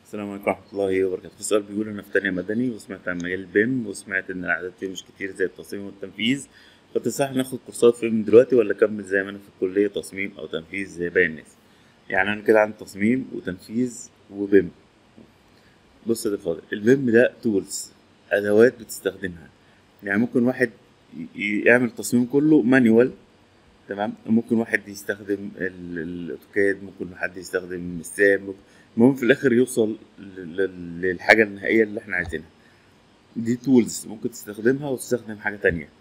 السلام عليكم ورحمة الله وبركاته. في سؤال بيقول أنا في تانية مدني وسمعت عن مجال البيم وسمعت إن الأعداد فيه مش كتير زي التصميم والتنفيذ، فتنصحني ناخد كورسات فيه من دلوقتي ولا أكمل زي ما أنا في الكلية تصميم أو تنفيذ زي باقي الناس؟ يعني أنا كده عندي تصميم وتنفيذ وبيم. بص يا فاضل، البيم ده تولز، أدوات بتستخدمها. يعني ممكن واحد يعمل التصميم كله مانيوال، تمام. ممكن واحد يستخدم الاوتوكاد، ممكن حد يستخدم الساب. المهم في الاخر يوصل للحاجه النهائيه اللي احنا عايزينها. دي تولز ممكن تستخدمها وتستخدم حاجه تانية.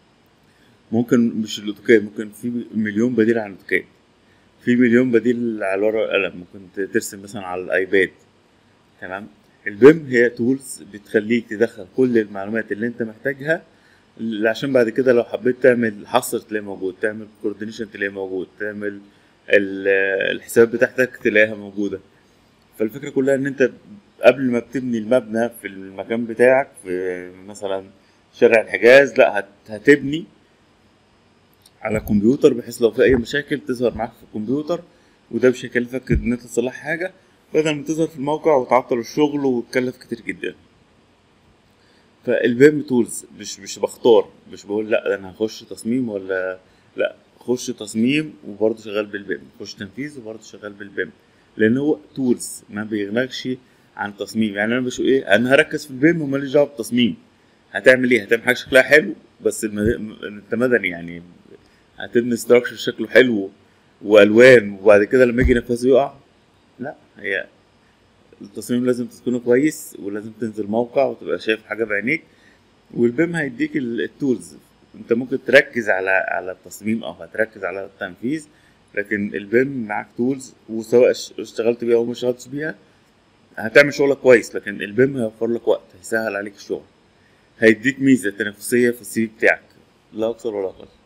ممكن مش الاوتوكاد، ممكن في مليون بديل عن الاوتوكاد، في مليون بديل على الورق والقلم. ممكن ترسم مثلا على الايباد، تمام. البيم هي تولز بتخليك تدخل كل المعلومات اللي انت محتاجها، عشان بعد كده لو حبيت تعمل حصر تلاقيه موجود، تعمل كوردينيشن تلاقيه موجود، تعمل ال- الحسابات بتاعتك تلاقيها موجودة. فالفكرة كلها ان انت قبل ما بتبني المبنى في المكان بتاعك في مثلا شارع الحجاز، لا هتبني على كمبيوتر بحيث لو في اي مشاكل تظهر معاك في الكمبيوتر، وده مش هيكلفك ان انت تصلح حاجة بدل ما تظهر في الموقع وتعطل الشغل وتكلف كتير جدا. فالبيم تولز، مش بختار، مش بقول لا ده انا هخش تصميم ولا لا، خش تصميم وبرضه شغال بالبيم، خش تنفيذ وبرضه شغال بالبيم، لان هو تولز ما بيغنكش عن التصميم. يعني انا مش ايه، انا هركز في البيم وماليش دعوه بالتصميم. هتعمل ايه؟ هتعمل حاجه شكلها حلو بس انت مدني يعني، هتبني ستراكشر شكله حلو والوان وبعد كده لما يجي ينفذه يقع؟ لا، هي التصميم لازم تكونه كويس ولازم تنزل موقع وتبقى شايف حاجه بعينيك، والبيم هيديك التولز. انت ممكن تركز على التصميم او هتركز على التنفيذ، لكن البيم معاك تولز، وسواء اشتغلت بيها او ما اشتغلتش بيها هتعمل شغلك كويس. لكن البيم هيوفر لك وقت، هيسهل عليك الشغل، هيديك ميزة تنافسية في السي في بتاعك، لا اكثر ولا اقل.